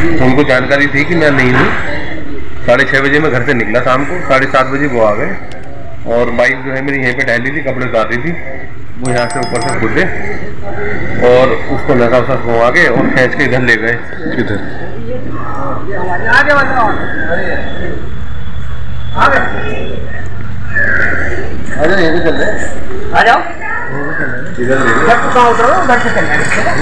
उनको जानकारी थी कि मैं नहीं हूँ। 6:30 बजे मैं घर से निकला, शाम को 7:30 बजे वो आ गए और बाइक जो है मेरी यहीं पे टहली थी, कपड़े उतार रही थी, वो यहाँ से ऊपर से कूदे और उसको नशा वशा घुमा के और खींच के इधर ले गए। किधर? आ जाओ इधर ले गए। उधर से चलना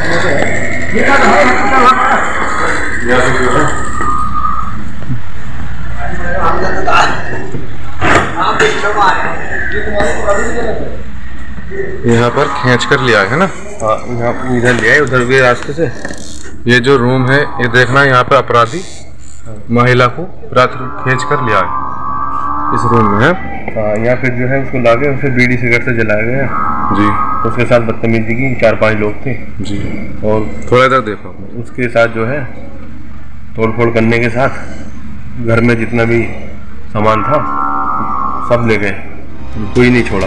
यहाँ पर खींच कर लिया है ना? हाँ, यहाँ इधर ले आए, उधर भी रास्ते से। ये जो रूम है ये देखना, यहाँ पे अपराधी महिला को रात खींच कर लिया है इस रूम में है। हाँ, यहाँ फिर जो है उसको लाके उसे बीड़ी सिगरेट से जलाया गया जी। उसके साथ बदतमीजी की 4-5 लोग थे जी। और थोड़ा इधर देखो। उसके साथ जो है तोड़फोड़ करने के साथ घर में जितना भी सामान था सब ले गए, कोई नहीं छोड़ा।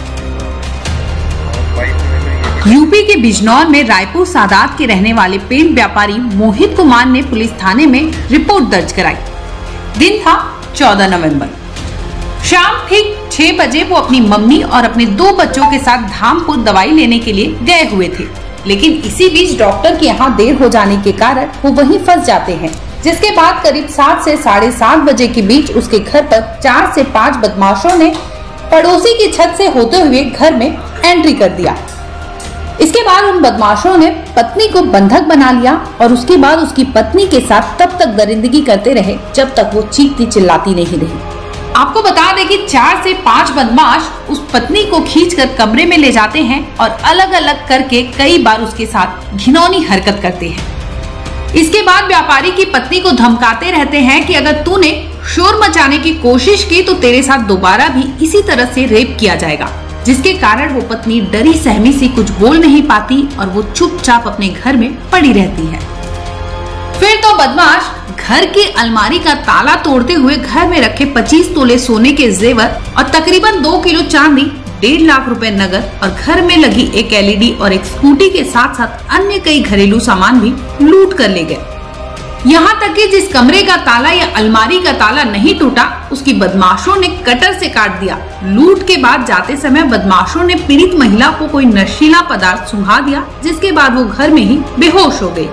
यूपी के बिजनौर में रायपुर सादात के रहने वाले पेंट व्यापारी मोहित कुमार ने पुलिस थाने में रिपोर्ट दर्ज कराई। दिन था 14 नवंबर। शाम ठीक 6 बजे वो अपनी मम्मी और अपने 2 बच्चों के साथ धामपुर दवाई लेने के लिए गए हुए थे, लेकिन इसी बीच डॉक्टर के यहाँ देर हो जाने के कारण वो वहीं फंस जाते हैं, जिसके बाद करीब 7 से 7:30 बजे के बीच उसके घर पर 4 से 5 बदमाशों ने पड़ोसी की छत से होते हुए घर में एंट्री कर दिया। इसके बाद उन बदमाशों ने पत्नी को बंधक बना लिया और उसके बाद उसकी पत्नी के साथ तब तक दरिंदगी करते रहे जब तक वो चीखती चिल्लाती नहीं रही। आपको बता दें कि 4 से 5 बदमाश उस पत्नी को खींचकर कमरे में ले जाते हैं और अलग अलग करके कई बार उसके साथ घिनौनी हरकत करते हैं। इसके बाद व्यापारी की पत्नी को धमकाते रहते हैं कि अगर तूने शोर मचाने की कोशिश की तो तेरे साथ दोबारा भी इसी तरह से रेप किया जाएगा, जिसके कारण वो पत्नी डरी सहमी सी कुछ बोल नहीं पाती और वो चुपचाप अपने घर में पड़ी रहती है। फिर तो बदमाश घर की अलमारी का ताला तोड़ते हुए घर में रखे 25 तोले सोने के जेवर और तकरीबन 2 किलो चांदी, 1.5 लाख रुपए नगद और घर में लगी एक LED और एक स्कूटी के साथ साथ अन्य कई घरेलू सामान भी लूट कर ले गए। यहाँ तक कि जिस कमरे का ताला या अलमारी का ताला नहीं टूटा, उसकी बदमाशों ने कटर से काट दिया। लूट के बाद जाते समय बदमाशों ने पीड़ित महिला को कोई नशीला पदार्थ सुंघा दिया, जिसके बाद वो घर में ही बेहोश हो गई।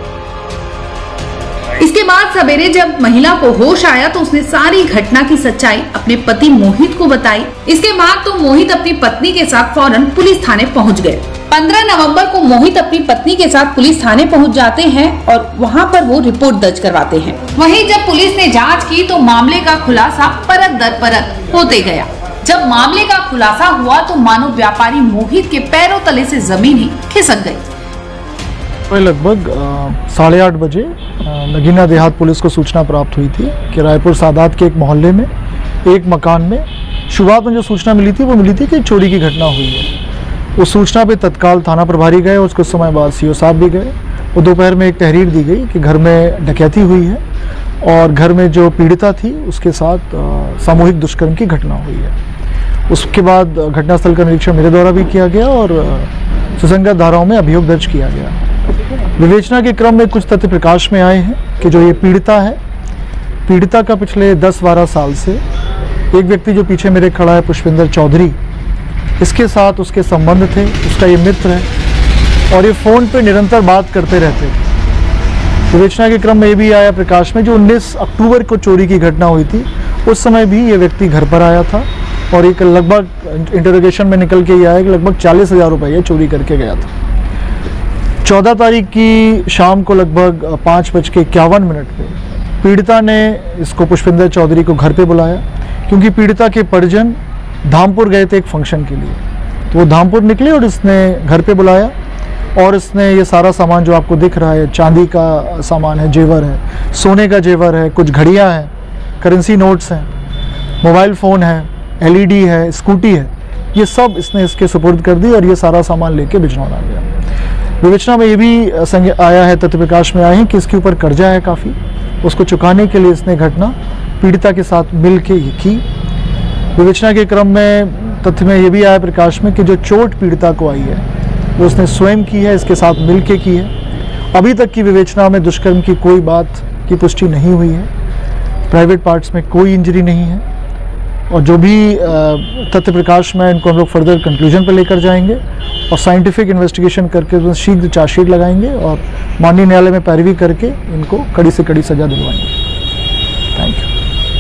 इसके बाद सवेरे जब महिला को होश आया तो उसने सारी घटना की सच्चाई अपने पति मोहित को बताई। इसके बाद तो मोहित अपनी पत्नी के साथ फौरन पुलिस थाने पहुंच गए। 15 नवंबर को मोहित अपनी पत्नी के साथ पुलिस थाने पहुंच जाते हैं और वहां पर वो रिपोर्ट दर्ज करवाते हैं। वहीं जब पुलिस ने जांच की तो मामले का खुलासा परत दर परत होते गया। जब मामले का खुलासा हुआ तो मानो व्यापारी मोहित के पैरों तले से जमीन ही खिसक गई। लगभग 8:30 बजे नगीना देहात पुलिस को सूचना प्राप्त हुई थी कि रायपुर सादात के एक मोहल्ले में एक मकान में शुरुआत में जो सूचना मिली थी वो मिली थी कि चोरी की घटना हुई है। उस सूचना पे तत्काल थाना प्रभारी गए, उसके समय बाद CO साहब भी गए। वो दोपहर में एक तहरीर दी गई कि घर में डकैती हुई है और घर में जो पीड़िता थी उसके साथ सामूहिक दुष्कर्म की घटना हुई है। उसके बाद घटनास्थल का निरीक्षण मेरे द्वारा भी किया गया और सुसंगत धाराओं में अभियोग दर्ज किया गया। विवेचना के क्रम में कुछ तथ्य प्रकाश में आए हैं कि जो ये पीड़िता है, पीड़िता का पिछले 10-12 साल से एक व्यक्ति जो पीछे मेरे खड़ा है पुष्पिंदर चौधरी, इसके साथ उसके संबंध थे, उसका ये मित्र है और ये फ़ोन पे निरंतर बात करते रहते थे। विवेचना के क्रम में ये भी आया प्रकाश में जो 19 अक्टूबर को चोरी की घटना हुई थी, उस समय भी ये व्यक्ति घर पर आया था और एक लगभग इंटरोगेशन में निकल के ये आया कि लगभग 40,000 रुपये ये चोरी करके गया था। 14 तारीख की शाम को लगभग 5:51 पे पीड़िता ने इसको पुष्पिंदर चौधरी को घर पे बुलाया, क्योंकि पीड़िता के परिजन धामपुर गए थे एक फंक्शन के लिए। तो वो धामपुर निकले और इसने घर पे बुलाया और इसने ये सारा सामान जो आपको दिख रहा है, चांदी का सामान है, जेवर है, सोने का जेवर है, कुछ घड़ियाँ हैं, करेंसी नोट्स हैं, मोबाइल फ़ोन है, LED है, स्कूटी है, ये सब इसने इसके सुपुर्द कर दी और ये सारा सामान लेके बिजनौर आ गया। विवेचना में ये भी आया है, तथ्य प्रकाश में आए हैं कि इसके ऊपर कर्जा है काफ़ी, उसको चुकाने के लिए इसने घटना पीड़िता के साथ मिल के ये की। विवेचना के क्रम में तथ्य में ये भी आया प्रकाश में कि जो चोट पीड़िता को आई है वो उसने स्वयं की है, इसके साथ मिल के की है। अभी तक की विवेचना में दुष्कर्म की कोई बात की पुष्टि नहीं हुई है। प्राइवेट पार्ट्स में कोई इंजरी नहीं है और जो भी तथ्य प्रकाश में इनको हम लोग फर्दर कंक्लूजन पर लेकर जाएंगे और साइंटिफिक इन्वेस्टिगेशन करके शीघ्र चार्जशीट लगाएंगे और माननीय न्यायालय में पैरवी करके इनको कड़ी से कड़ी सजा दिलवाएंगे। Thank you.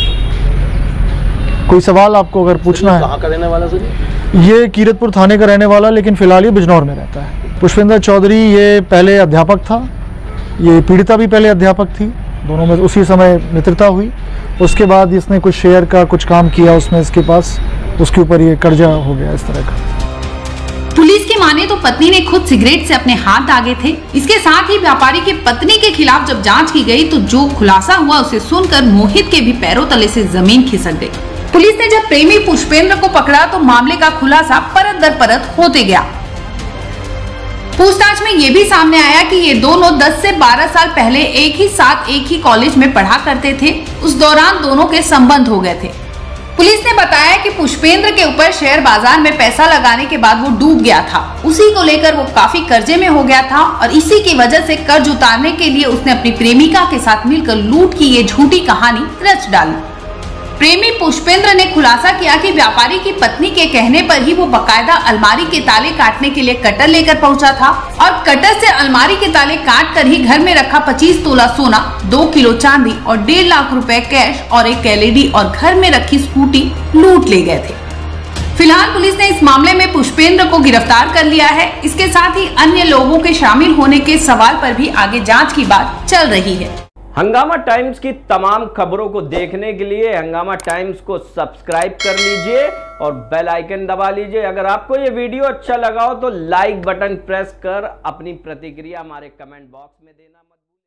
कोई सवाल आपको अगर पूछना है? कहाँ का रहने वाला सर? ये कीरतपुर थाने का रहने वाला, लेकिन फिलहाल ये बिजनौर में रहता है। पुष्पेंद्र चौधरी ये पहले अध्यापक था, ये पीड़िता भी पहले अध्यापक थी, दोनों में उसी समय मित्रता हुई। उसके बाद इसने कुछ शेयर का कुछ काम किया, उसमें इसके पास उसके ऊपर ये कर्जा हो गया इस तरह का। पुलिस की माने तो पत्नी ने खुद सिगरेट से अपने हाथ दागे थे। इसके साथ ही व्यापारी की पत्नी के खिलाफ जब जांच की गई तो जो खुलासा हुआ उसे सुनकर मोहित के भी पैरों तले से जमीन खिसक गई। पुलिस ने जब प्रेमी पुष्पेंद्र को पकड़ा तो मामले का खुलासा परत दर परत होते गया। पूछताछ में ये भी सामने आया कि ये दोनों 10 से 12 साल पहले एक ही साथ एक ही कॉलेज में पढ़ा करते थे। उस दौरान दोनों के संबंध हो गए थे। पुलिस ने बताया कि पुष्पेंद्र के ऊपर शेयर बाजार में पैसा लगाने के बाद वो डूब गया था। उसी को लेकर वो काफी कर्जे में हो गया था और इसी की वजह से कर्ज उतारने के लिए उसने अपनी प्रेमिका के साथ मिलकर लूट की ये झूठी कहानी रच डाली। प्रेमी पुष्पेंद्र ने खुलासा किया कि व्यापारी की पत्नी के कहने पर ही वो बकायदा अलमारी के ताले काटने के लिए कटर लेकर पहुंचा था और कटर से अलमारी के ताले काट कर ही घर में रखा 25 तोला सोना, 2 किलो चांदी और 1.5 लाख रुपए कैश और एक LED और घर में रखी स्कूटी लूट ले गए थे। फिलहाल पुलिस ने इस मामले में पुष्पेंद्र को गिरफ्तार कर लिया है। इसके साथ ही अन्य लोगों के शामिल होने के सवाल पर भी आगे जाँच की बात चल रही है। हंगामा टाइम्स की तमाम खबरों को देखने के लिए हंगामा टाइम्स को सब्सक्राइब कर लीजिए और बेल आइकन दबा लीजिए। अगर आपको ये वीडियो अच्छा लगा हो तो लाइक बटन प्रेस कर अपनी प्रतिक्रिया हमारे कमेंट बॉक्स में देना मत भूलिए।